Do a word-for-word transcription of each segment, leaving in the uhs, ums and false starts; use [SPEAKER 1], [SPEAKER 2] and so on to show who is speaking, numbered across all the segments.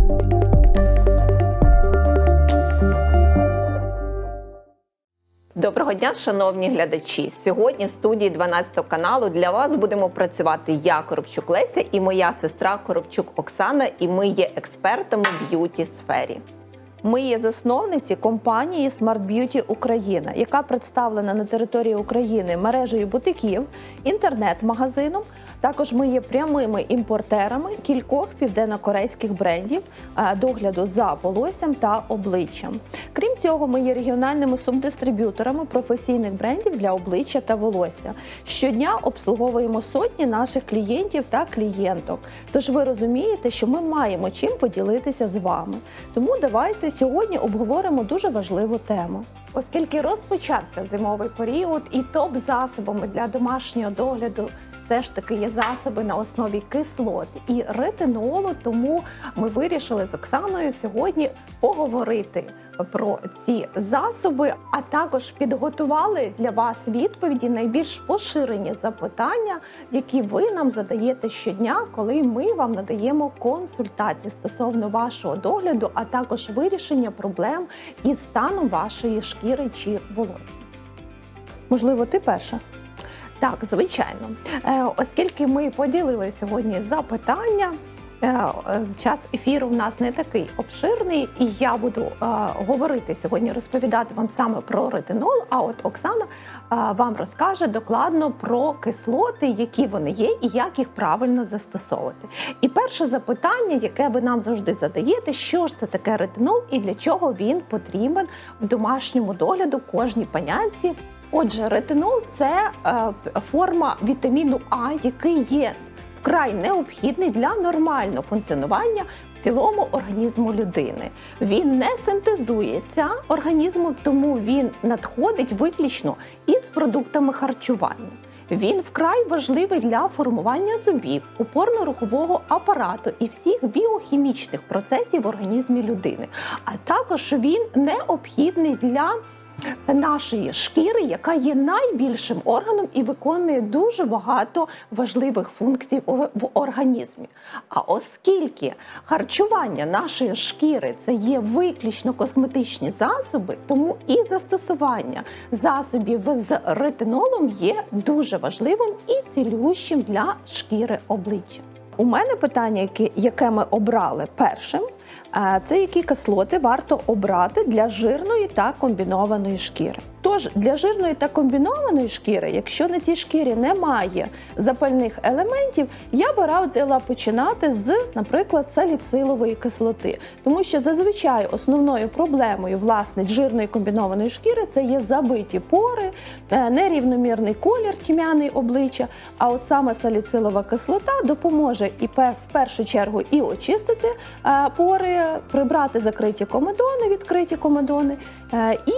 [SPEAKER 1] Доброго дня, шановні глядачі! Сьогодні в студії дванадцятого каналу для вас будемо працювати я, Коробчук Леся, і моя сестра Коробчук Оксана, і ми є експертами в б'юті-сфері.
[SPEAKER 2] Ми є засновниці компанії Smart Beauty Україна, яка представлена на території України мережею бутиків, інтернет-магазином. Також ми є прямими імпортерами кількох південнокорейських брендів догляду за волоссям та обличчям. Крім цього, ми є регіональними субдистриб'юторами професійних брендів для обличчя та волосся. Щодня обслуговуємо сотні наших клієнтів та клієнток. Тож ви розумієте, що ми маємо чим поділитися з вами. Тому давайте сьогодні обговоримо дуже важливу тему.
[SPEAKER 3] Оскільки розпочався зимовий період і топ-засобами для домашнього догляду все ж таки є засоби на основі кислот і ретинолу, тому ми вирішили з Оксаною сьогодні поговорити про ці засоби, а також підготували для вас відповіді найбільш поширені запитання, які ви нам задаєте щодня, коли ми вам надаємо консультації стосовно вашого догляду, а також вирішення проблем із станом вашої шкіри чи волосся.
[SPEAKER 2] Можливо, ти перша?
[SPEAKER 3] Так, звичайно. Оскільки ми поділили сьогодні запитання, час ефіру в нас не такий обширний, і я буду говорити сьогодні, розповідати вам саме про ретинол, а от Оксана вам розкаже докладно про кислоти, які вони є і як їх правильно застосовувати. І перше запитання, яке ви нам завжди задаєте, що ж це таке ретинол і для чого він потрібен в домашньому догляду кожній панянці. Отже, ретинол – це е, форма вітаміну А, який є вкрай необхідний для нормального функціонування в цілому організму людини. Він не синтезується організмом, тому він надходить виключно із продуктами харчування. Він вкрай важливий для формування зубів, опорно-рухового апарату і всіх біохімічних процесів в організмі людини. А також він необхідний для нашої шкіри, яка є найбільшим органом і виконує дуже багато важливих функцій в організмі. А оскільки харчування нашої шкіри – це є виключно косметичні засоби, тому і застосування засобів з ретинолом є дуже важливим і цілющим для шкіри обличчя.
[SPEAKER 2] У мене питання, яке ми обрали першим, це які кислоти варто обрати для жирної та комбінованої шкіри. Тож, для жирної та комбінованої шкіри, якщо на цій шкірі немає запальних елементів, я б радила починати з, наприклад, саліцилової кислоти. Тому що зазвичай основною проблемою, власне, жирної комбінованої шкіри це є забиті пори, нерівномірний колір тьмяний обличчя, а от саме саліцилова кислота допоможе і в першу чергу і очистити пори, прибрати закриті комедони, відкриті комедони і,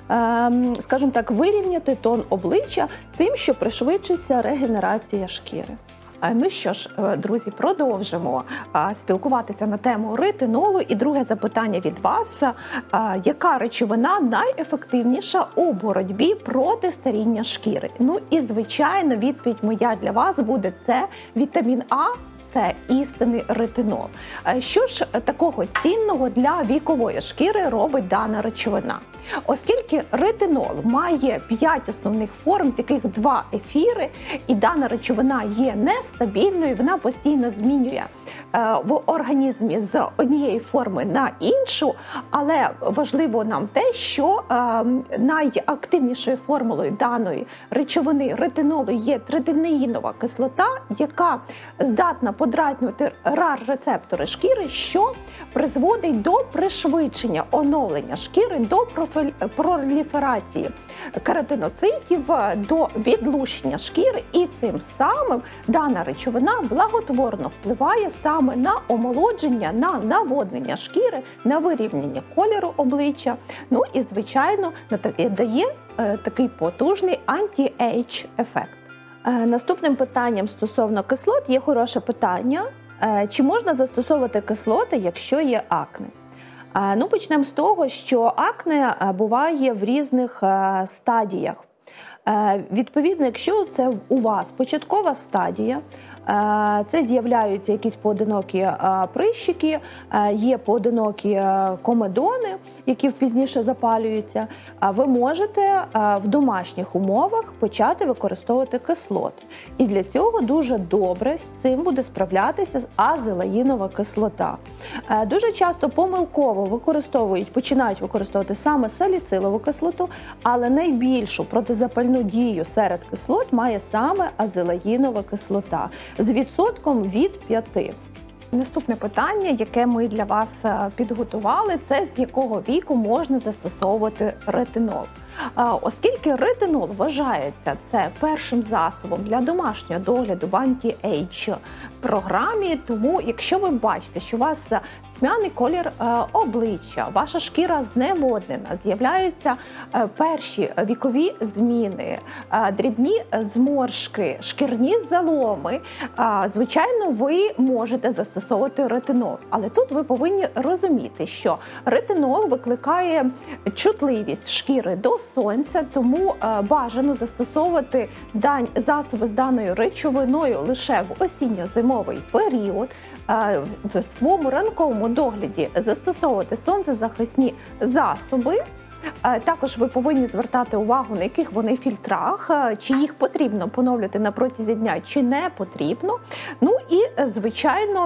[SPEAKER 2] скажімо так, вирівняти тон обличчя тим, що пришвидшиться регенерація шкіри.
[SPEAKER 3] Ну що ж, друзі, продовжимо спілкуватися на тему ретинолу. І друге запитання від вас. Яка речовина найефективніша у боротьбі проти старіння шкіри? Ну і, звичайно, відповідь моя для вас буде – це вітамін А. Це істинний ретинол. Що ж такого цінного для вікової шкіри робить дана речовина? Оскільки ретинол має п'ять основних форм, з яких два ефіри, і дана речовина є нестабільною, вона постійно змінює в організмі з однієї форми на іншу, але важливо нам те, що найактивнішою формулою даної речовини ретинолу є триденеїнова кислота, яка здатна подразнювати рар-рецептори шкіри, що призводить до пришвидшення оновлення шкіри, до проліферації кератиноцитів, до відлущення шкіри, і цим самим дана речовина благотворно впливає саме на омолодження, на наводнення шкіри, на вирівняння кольору обличчя, ну і, звичайно, дає такий потужний анті-ейдж ефект.
[SPEAKER 2] Наступним питанням стосовно кислот є хороше питання. Чи можна застосовувати кислоти, якщо є акне? Ну, почнемо з того, що акне буває в різних стадіях. Відповідно, якщо це у вас початкова стадія, Це з'являються якісь поодинокі прищики, є поодинокі комедони, які пізніше запалюються. Ви можете в домашніх умовах почати використовувати кислоти. І для цього дуже добре з цим буде справлятися азелаїнова кислота. Дуже часто помилково використовують, починають використовувати саме саліцилову кислоту, але найбільшу протизапальну дію серед кислот має саме азелаїнова кислота з відсотком від п'яти.
[SPEAKER 3] Наступне питання, яке ми для вас підготували, це з якого віку можна застосовувати ретинол. Оскільки ретинол вважається це першим засобом для домашнього догляду в анті-ейдж програмі, тому якщо ви бачите, що у вас тьмяний колір обличчя, ваша шкіра зневоднена, з'являються перші вікові зміни, дрібні зморшки, шкірні заломи, звичайно, ви можете застосовувати ретинол. Але тут ви повинні розуміти, що ретинол викликає чутливість шкіри до сонця, тому бажано застосовувати засоби з даною речовиною лише в осінньо-зимовий період. В своєму ранковому догляді застосовувати сонцезахисні засоби. Також ви повинні звертати увагу, на яких вони фільтрах, чи їх потрібно поновлювати на протязі дня, чи не потрібно. Ну і, звичайно,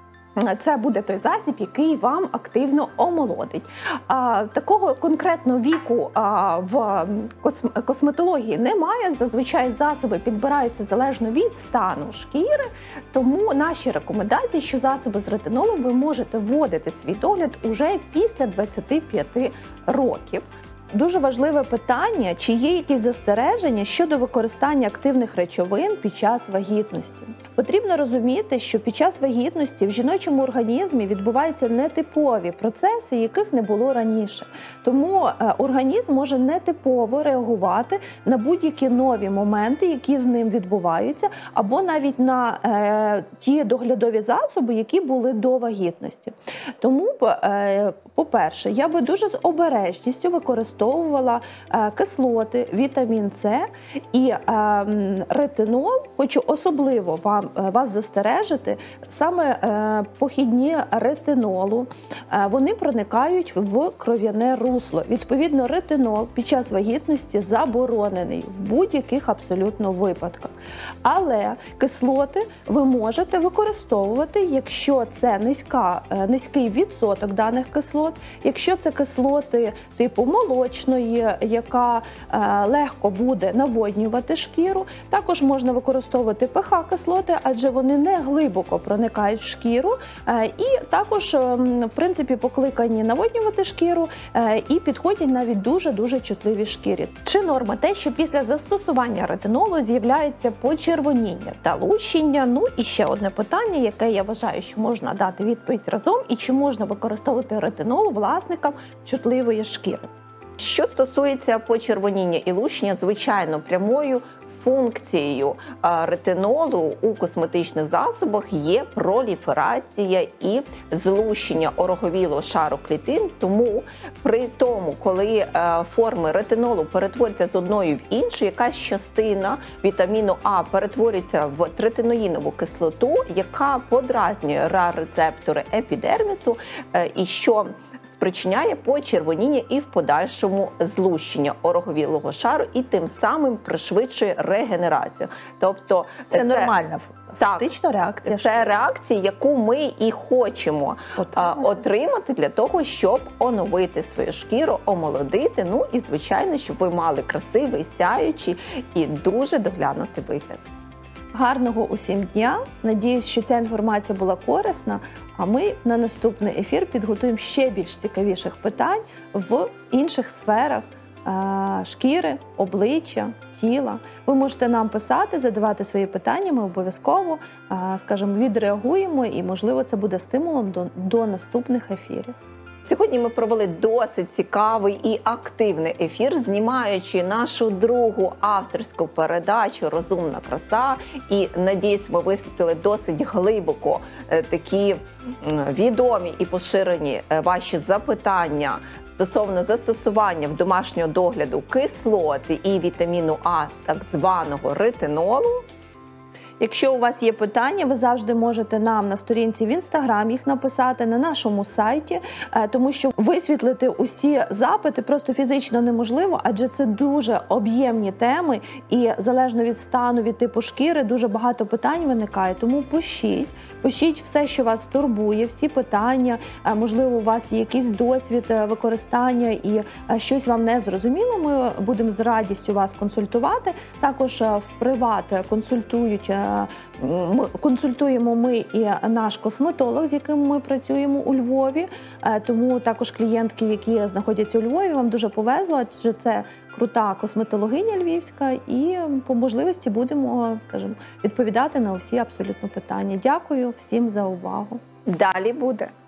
[SPEAKER 3] це буде той засіб, який вам активно омолодить. А, такого конкретного віку а, в косметології немає. Зазвичай засоби підбираються залежно від стану шкіри. Тому наші рекомендації, що засоби з ретинолом ви можете вводити свій догляд уже після двадцяти п'яти років.
[SPEAKER 2] Дуже важливе питання, чи є якісь застереження щодо використання активних речовин під час вагітності. Потрібно розуміти, що під час вагітності в жіночому організмі відбуваються нетипові процеси, яких не було раніше. Тому організм може нетипово реагувати на будь-які нові моменти, які з ним відбуваються, або навіть на е, ті доглядові засоби, які були до вагітності. Тому, е, по-перше, я би дуже з обережністю використовувала використовувала е, кислоти, вітамін С і е, ретинол. Хочу особливо вам, е, вас застережити, саме е, похідні ретинолу, е, вони проникають в кров'яне русло. Відповідно, ретинол під час вагітності заборонений в будь-яких абсолютно випадках. Але кислоти ви можете використовувати, якщо це низька, е, низький відсоток даних кислот, якщо це кислоти типу молочної, яка е, легко буде наводнювати шкіру. Також можна використовувати пH-кислоти, адже вони не глибоко проникають в шкіру е, і також, е, в принципі, покликані наводнювати шкіру е, і підходять навіть дуже-дуже чутливій шкірі.
[SPEAKER 3] Чи норма те, що після застосування ретинолу з'являється почервоніння та лущення? Ну і ще одне питання, яке я вважаю, що можна дати відповідь разом, і чи можна використовувати ретинол власникам чутливої шкіри?
[SPEAKER 1] Що стосується почервоніння і лущення, звичайно, прямою функцією ретинолу у косметичних засобах є проліферація і злущення ороговілого шару клітин. Тому при тому, коли форми ретинолу перетворюються з одної в іншу, якась частина вітаміну А перетворюється в третиноїнову кислоту, яка подразнює ра-рецептори епідермісу, і що спричиняє почервоніння і в подальшому злущення ороговілого шару, і тим самим пришвидшує регенерацію. Тобто
[SPEAKER 2] це, це нормальна фактично реакція.
[SPEAKER 1] Це реакція, яку ми і хочемо отримати. отримати для того, щоб оновити свою шкіру, омолодити, ну і, звичайно, щоб ви мали красивий, сяючий і дуже доглянутий вигляд.
[SPEAKER 2] Гарного усім дня! Надіюсь, що ця інформація була корисна, а ми на наступний ефір підготуємо ще більш цікавіших питань в інших сферах шкіри, обличчя, тіла. Ви можете нам писати, задавати свої питання, ми обов'язково, скажімо, відреагуємо і, можливо, це буде стимулом до, до наступних ефірів.
[SPEAKER 1] Сьогодні ми провели досить цікавий і активний ефір, знімаючи нашу другу авторську передачу «Розумна краса». І, надіюсь, ми висвітлили досить глибоко такі відомі і поширені ваші запитання стосовно застосування в домашнього догляду кислоти і вітаміну А, так званого ретинолу.
[SPEAKER 2] Якщо у вас є питання, ви завжди можете нам на сторінці в Інстаграм їх написати, на нашому сайті, тому що висвітлити усі запити просто фізично неможливо, адже це дуже об'ємні теми і залежно від стану, від типу шкіри, дуже багато питань виникає. Тому пишіть, пишіть все, що вас турбує, всі питання, можливо, у вас є якийсь досвід використання і щось вам не зрозуміло, ми будемо з радістю вас консультувати. Також в приват консультують, консультуємо ми і наш косметолог, з яким ми працюємо у Львові. Тому також клієнтки, які знаходяться у Львові, вам дуже повезло, адже це крута косметологиня львівська, і по можливості будемо, скажімо, відповідати на всі абсолютно питання. Дякую всім за увагу.
[SPEAKER 1] Далі буде.